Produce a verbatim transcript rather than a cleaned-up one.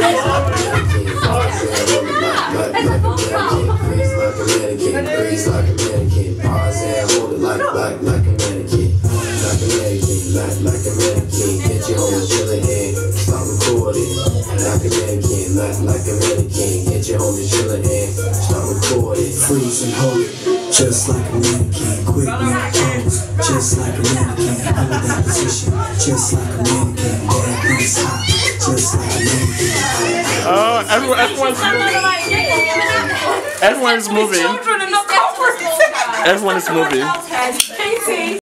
Freeze like a mannequin. Pause and hold it like, like, like a mannequin. Like a mannequin, like, like a mannequin. Get your homies chillin' and start recording. Like a mannequin, like, like a mannequin. Get your homies chillin' and start recording. Freeze and hold it, just like a mannequin. Quick with pose, just like a mannequin. Hold that position, just like a mannequin. Bad things hot, just like a mannequin. Oh, everyone, everyone's moving. Everyone's moving. Everyone is moving.